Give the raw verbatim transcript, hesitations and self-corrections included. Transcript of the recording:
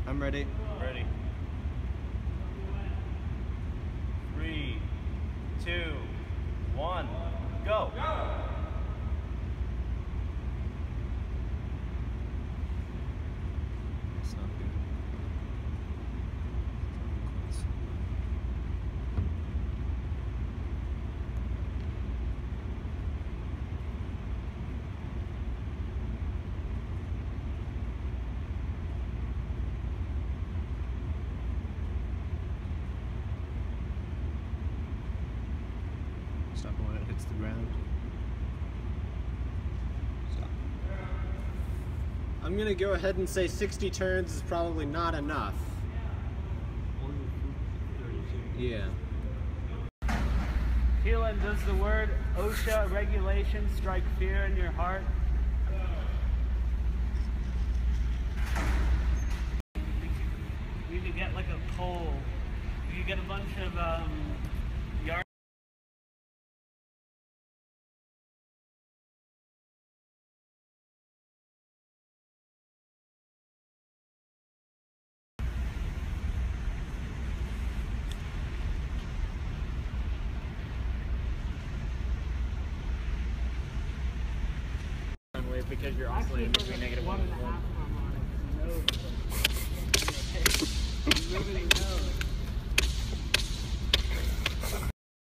I'm ready. Ready. Three, two, one, go. Go. That's not good. Stop when it hits the ground. Stop. I'm gonna go ahead and say sixty turns is probably not enough. Yeah. Keelan, does the word OSHA regulation strike fear in your heart? We could get like a poll. We could get a bunch of um, yard. Because you're oscillating between negative one and one. One and a half on it. No. You really know.